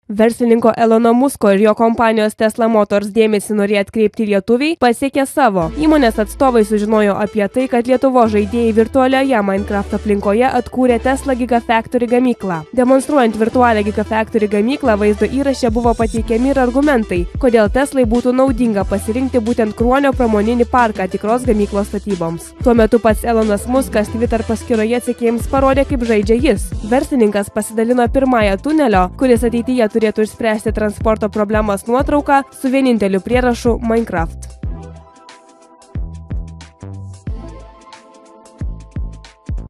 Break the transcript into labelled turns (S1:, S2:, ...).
S1: Verslininko Elono Musko ir jo kompanijos Tesla Motors dėmesį norėjo atkreipti lietuviai pasiekė savo. Įmonės atstovai sužinojo apie tai, kad Lietuvos žaidėjai virtualioje Minecraft aplinkoje atkūrė Tesla Gigafactory gamyklą. Demonstruojant virtualią Gigafactory gamyklą, vaizdo įraše buvo pateikiami ir argumentai, kodėl Teslai būtų naudinga pasirinkti būtent Kruonio pramoninį parką tikros gamyklos statyboms. Tuo metu pats Elonas Muskas Twitter paskyroje sekėjams parodė, kaip žaidžia jis. Verslininkas pasidalino pirmąją tunelio, kuris ateityje turėtų išspręsti transporto problemas nuotrauką su vieninteliu prierašu Minecraft.